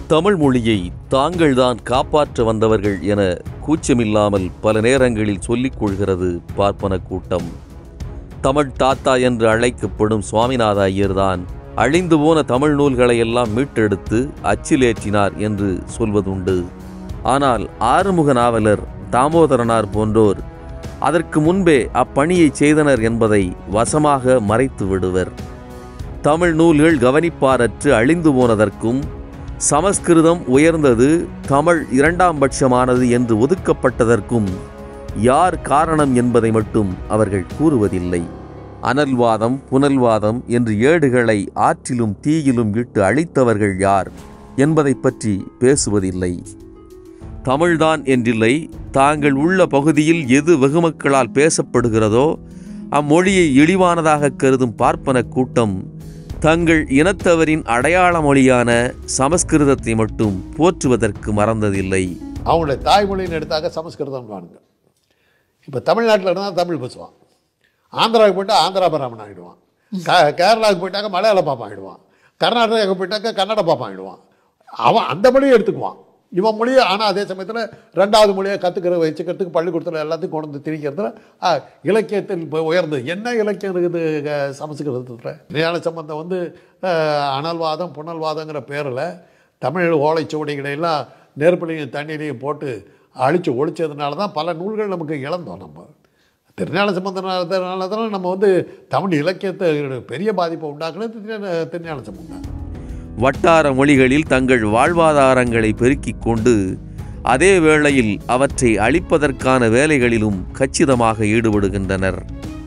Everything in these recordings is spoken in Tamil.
தமிழ் மொழியை தாங்கள்தான் காப்பாற்ற வந்தவர்கள் என கூச்சமில்லாமல் பல நேரங்களில் சொல்லிக் கொள்கிறது பார்ப்பன கூட்டம். தமிழ் தாத்தா என்று அழைக்கப்படும் சுவாமிநாத ஐயர்தான் அழிந்து போன தமிழ் நூல்களை எல்லாம் மீட்டெடுத்து அச்சிலேற்றினார் என்று சொல்வதுண்டு. ஆனால் ஆறுமுக நாவலர், தாமோதரனார் போன்றோர் அதற்கு முன்பே அப்பணியை செய்தனர் என்பதை வசமாக மறைத்து விடுவர். தமிழ் நூல்கள் கவனிப்பாரற்று அழிந்து போனதற்கும் சமஸ்கிருதம் உயர்ந்தது, தமிழ் இரண்டாம் பட்சமானது என்று ஒதுக்கப்பட்டதற்கும் யார் காரணம் என்பதை மட்டும் அவர்கள் கூறுவதில்லை. அனல்வாதம், புனல்வாதம் என்று ஏடுகளை ஆற்றிலும் தீயிலும் இட்டு அழித்தவர்கள் யார் என்பதை பற்றி பேசுவதில்லை. தமிழ்தான் என்றில்லை, தாங்கள் உள்ள பகுதியில் எது வெகுமக்களால் பேசப்படுகிறதோ அம்மொழியை இழிவானதாக கருதும் பார்ப்பன கூட்டம் தங்கள் இனத்தவரின் அடையாள மொழியான சமஸ்கிருதத்தை மட்டும் போற்றுவதற்கு மறந்ததில்லை. அவங்களுடைய தாய்மொழின்னு எடுத்தாக சமஸ்கிருதம் காணுங்க. இப்போ தமிழ்நாட்டில் இருந்தால் தமிழ் பேசுவான், ஆந்திராவுக்கு போயிட்டா ஆந்திரா பிராமணன் ஆகிடுவான், கேரளாவுக்கு போயிட்டாக்க மலையாள பாப்பா ஆகிடுவான், கர்நாடகாவுக்கு போயிட்டாக்க கன்னட பாப்பா ஆகிடுவான். அவன் அந்த மொழியை எடுத்துக்குவான், இவன் மொழியை. ஆனால் அதே சமயத்தில் ரெண்டாவது மொழியை வச்சுக்கிறதுக்கு பள்ளிக்கூடத்தில் எல்லாத்தையும் கொண்டு வந்து திணிக்கிறதுல இலக்கியத்தில் உயர்ந்தது. என்ன இலக்கியம் இருக்குது சமஸ்கிருதத்தில்? ஞான சம்பந்தம் வந்து அனல்வாதம் புனல்வாதங்கிற பேரில் தமிழ் ஓலைச்சுவடிகளையெல்லாம் நெருப்புலையும் தண்ணீரையும் போட்டு அழித்து ஒழிச்சதுனால தான் பல நூல்கள் நமக்கு இழந்தோம். நம்ம திருஞான சம்பந்தனால தான் நம்ம வந்து தமிழ் இலக்கியத்தை பெரிய பாதிப்பை உண்டாக்குனது திருஞான சம்பந்தம். வட்டார மொழிகளில் தங்கள் வாழ்வாதாரங்களை பெருக்கிக் கொண்டு அதே வேளையில் அவற்றை அழிப்பதற்கான வேலைகளிலும் கச்சிதமாக ஈடுபடுகின்றனர்.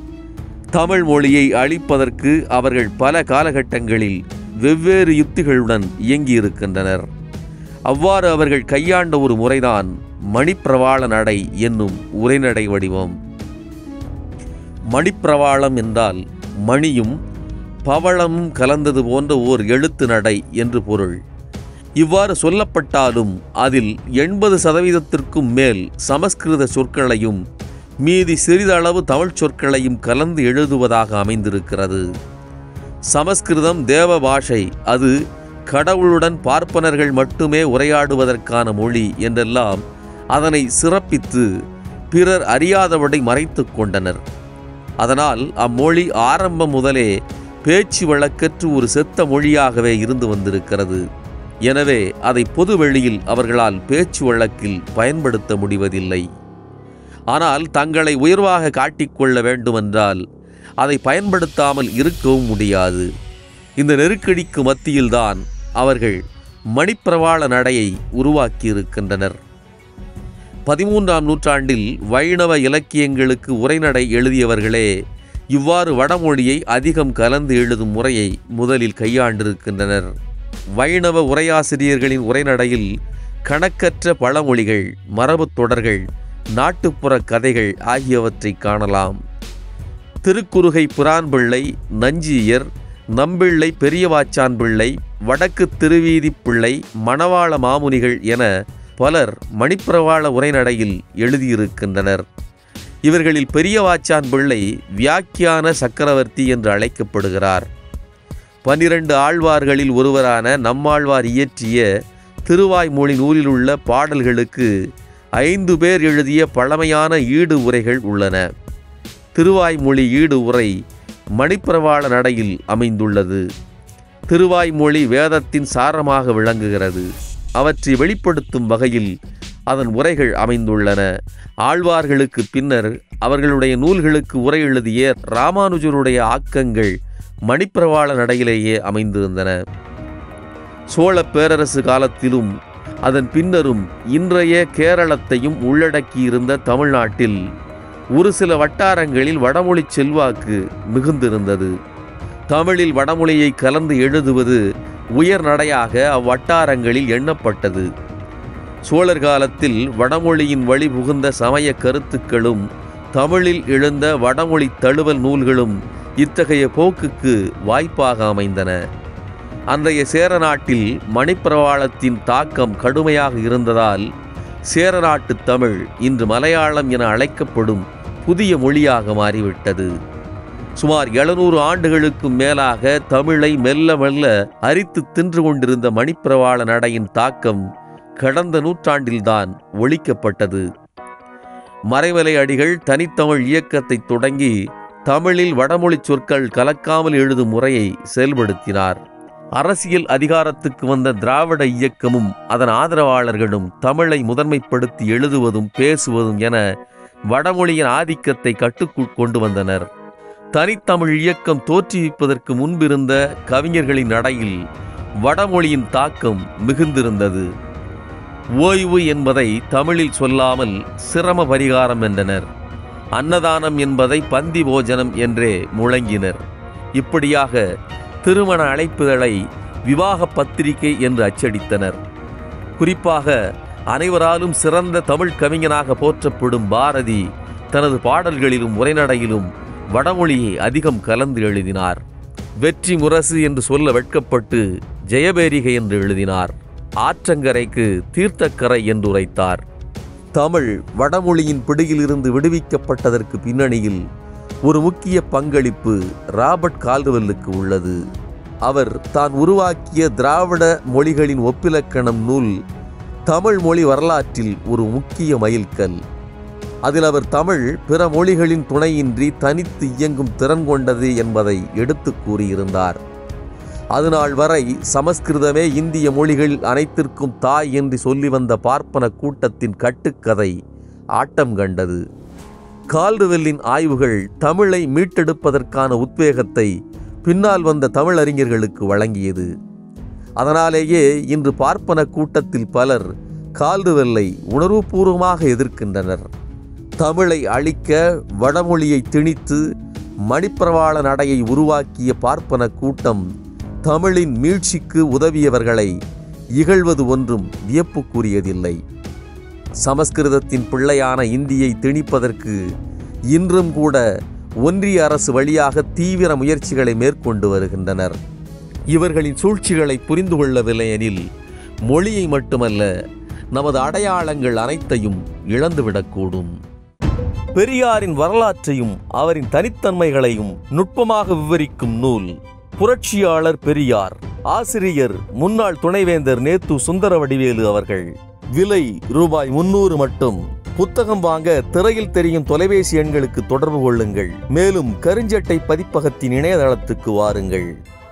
தமிழ் மொழியை அழிப்பதற்கு அவர்கள் பல காலகட்டங்களில் வெவ்வேறு யுத்திகளுடன் இயங்கியிருக்கின்றனர். அவ்வாறு அவர்கள் கையாண்ட ஒரு முறைதான் மணிப்பிரவாள நடை என்னும் உரைநடை வடிவம். மணிப்பிரவாளம் என்றால் மணியும் பவளமும் கலந்தது போன்ற ஓர் எழுத்து நடை என்று பொருள். இவ்வாறு சொல்லப்பட்டாலும் அதில் 80% மேல் சமஸ்கிருத சொற்களையும் மீதி சிறிதளவு தமிழ் சொற்களையும் கலந்து எழுதுவதாக அமைந்திருக்கிறது. சமஸ்கிருதம் தேவ பாஷை, அது கடவுளுடன் பார்ப்பனர்கள் மட்டுமே உரையாடுவதற்கான மொழி என்றெல்லாம் அதனை சிறப்பித்து பிறர் அறியாதபடி மறைத்து கொண்டனர். அதனால் அம்மொழி ஆரம்பம் முதலே பேச்சு வழக்கற்று ஒரு செத்த மொழியாகவே இருந்து வந்திருக்கிறது. எனவே அதை பொது வெளியில் அவர்களால் பேச்சு வழக்கில் பயன்படுத்த முடிவதில்லை. ஆனால் தங்களை உயர்வாக காட்டிக்கொள்ள வேண்டுமென்றால் அதை பயன்படுத்தாமல் இருக்கவும் முடியாது. இந்த நெருக்கடிக்கு மத்தியில்தான் அவர்கள் மணிப்பிரவாள நடையை உருவாக்கியிருக்கின்றனர். 13ஆம் நூற்றாண்டில் வைணவ இலக்கியங்களுக்கு உரைநடை எழுதியவர்களே இவ்வாறு வடமொழியை அதிகம் கலந்து எழுதும் முறையை முதலில் கையாண்டிருக்கின்றனர். வைணவ உரையாசிரியர்களின் உரைநடையில் கணக்கற்ற பழமொழிகள், மரபுத் தொடர்கள், நாட்டுப்புற கதைகள் ஆகியவற்றை காணலாம். திருக்குறுகை பிரான்பிள்ளை, நஞ்சியர், நம்பிள்ளை பெரியவாச்சான் பிள்ளை, வடக்கு திருவீதி பிள்ளை, மணவாள மாமுனிகள் என பலர் மணிப்பிரவாள உரைநடையில் எழுதியிருக்கின்றனர். இவர்களில் பெரியவாச்சான் பிள்ளை வியாக்கியான சக்கரவர்த்தி என்று அழைக்கப்படுகிறார். 12 ஆழ்வார்களில் ஒருவரான நம்மாழ்வார் இயற்றிய திருவாய்மொழி நூலில் உள்ள பாடல்களுக்கு 5 பேர் எழுதிய பழமையான ஈடு உரைகள் உள்ளன. திருவாய்மொழி ஈடு உரை மணிப்பிரவாள நடையில் அமைந்துள்ளது. திருவாய்மொழி வேதத்தின் சாரமாக விளங்குகிறது. அவற்றை வெளிப்படுத்தும் வகையில் அதன் உரைகள் அமைந்துள்ளன. ஆழ்வார்களுக்கு பின்னர் அவர்களுடைய நூல்களுக்கு உரை எழுதிய ராமானுஜருடைய ஆக்கங்கள் மணிப்பிரவாள நடையிலேயே அமைந்திருந்தன. சோழ பேரரசு காலத்திலும் அதன் பின்னரும் இன்றைய கேரளத்தையும் உள்ளடக்கியிருந்த தமிழ்நாட்டில் ஒரு சில வட்டாரங்களில் வடமொழி செல்வாக்கு மிகுந்திருந்தது. தமிழில் வடமொழியை கலந்து எழுதுவது உயர் நடையாக அவ்வட்டாரங்களில் எண்ணப்பட்டது. சோழர் காலத்தில் வடமொழியின் வழி புகுந்த சமய கருத்துக்களும் தமிழில் எழுந்த வடமொழி தழுவல் நூல்களும் இத்தகைய போக்குக்கு வாய்ப்பாக அமைந்தன. அன்றைய சேர நாட்டில் மணிப்பிரவாளத்தின் தாக்கம் கடுமையாக இருந்ததால் சேரநாட்டு தமிழ் இன்று மலையாளம் என அழைக்கப்படும் புதிய மொழியாக மாறிவிட்டது. சுமார் 700 ஆண்டுகளுக்கும் மேலாக தமிழை மெல்ல மெல்ல அரித்து தின்று கொண்டிருந்த மணிப்பிரவாள நடையின் தாக்கம் கடந்த நூற்றாண்டில்தான் ஒழிக்கப்பட்டது. மறைமலை அடிகள் தனித்தமிழ் இயக்கத்தை தொடங்கி தமிழில் வடமொழி சொற்கள் கலக்காமல் எழுதும் முறையை செயல்படுத்தினார். அரசியல் அதிகாரத்துக்கு வந்த திராவிட இயக்கமும் அதன் ஆதரவாளர்களும் தமிழை முதன்மைப்படுத்தி எழுதுவதும் பேசுவதும் என வடமொழியின் ஆதிக்கத்தை கட்டுக்குள் கொண்டு வந்தனர். தனித்தமிழ் இயக்கம் தோற்றுவிப்பதற்கு முன்பிருந்த கவிஞர்களின் நடையில் வடமொழியின் தாக்கம் மிகுந்திருந்தது. ஓய்வு என்பதை தமிழில் சொல்லாமல் சிரம பரிகாரம் என்றனர். அன்னதானம் என்பதை பந்தி போஜனம் என்றே முழங்கினர். இப்படியாக திருமண அழைப்புதலை விவாக பத்திரிகை என்று அச்சடித்தனர். குறிப்பாக அனைவராலும் சிறந்த தமிழ் கவிஞனாக போற்றப்படும் பாரதி தனது பாடல்களிலும் உரைநடையிலும் வடமொழியை அதிகம் கலந்து எழுதினார். வெற்றி முரசு என்று சொல்ல வெட்கப்பட்டு ஜெயபேரிகை என்று எழுதினார். ஆற்றங்கரைக்கு தீர்த்தக்கரை என்று உரைத்தார். தமிழ் வடமொழியின் பிடியிலிருந்து விடுவிக்கப்பட்டதற்கு பின்னணியில் ஒரு முக்கிய பங்களிப்பு ராபர்ட் கால்டுவெல்லுக்கு உள்ளது. அவர் தான் உருவாக்கிய திராவிட மொழிகளின் ஒப்பிலக்கணம் நூல் தமிழ் மொழி வரலாற்றில் ஒரு முக்கிய மைல்கல். அதில் அவர் தமிழ் பிற மொழிகளின் துணையின்றி தனித்து இயங்கும் திறன் கொண்டது என்பதை எடுத்து கூறியிருந்தார். அதுநாள் வரை சமஸ்கிருதமே இந்திய மொழிகள் அனைத்திற்கும் தாய் என்று சொல்லி வந்த பார்ப்பன கூட்டத்தின் கட்டுக்கதை ஆட்டம் கண்டது. கால்டுவெல்லின் ஆய்வுகள் தமிழை மீட்டெடுப்பதற்கான உத்வேகத்தை பின்னால் வந்த தமிழறிஞர்களுக்கு வழங்கியது. அதனாலேயே இன்று பார்ப்பன கூட்டத்தில் பலர் கால்டுவெல்லை உணர்வுபூர்வமாக எதிர்க்கின்றனர். தமிழை அழிக்க வடமொழியை திணித்து மணிப்பிரவாள நடையை உருவாக்கிய பார்ப்பன கூட்டம் தமிழின் மீட்சிக்கு உதவியவர்களை இகழ்வது ஒன்றும் வியப்புக்குரியதில்லை. சமஸ்கிருதத்தின் பிள்ளையான இந்தியை திணிப்பதற்கு இன்றும் கூட ஒன்றிய அரசு வழியாக தீவிர முயற்சிகளை மேற்கொண்டு வருகின்றனர். இவர்களின் சூழ்ச்சிகளை புரிந்து கொள்ளவில்லை எனில் மொழியை மட்டுமல்ல, நமது அடையாளங்கள் அனைத்தையும் இழந்துவிடக்கூடும். பெரியாரின் வரலாற்றையும் அவரின் தனித்தன்மைகளையும் நுட்பமாக விவரிக்கும் நூல் புரட்சியாளர் பெரியார். ஆசிரியர் முன்னாள் துணைவேந்தர் நேத்து சுந்தரவடிவேலு அவர்கள். விலை ரூபாய் 300 மட்டும். புத்தகம் வாங்க திரையில் தெரியும் தொலைபேசி எண்களுக்கு தொடர்பு கொள்ளுங்கள். மேலும் கருஞ்சட்டை பதிப்பகத்தின் இணையதளத்துக்கு வாருங்கள்.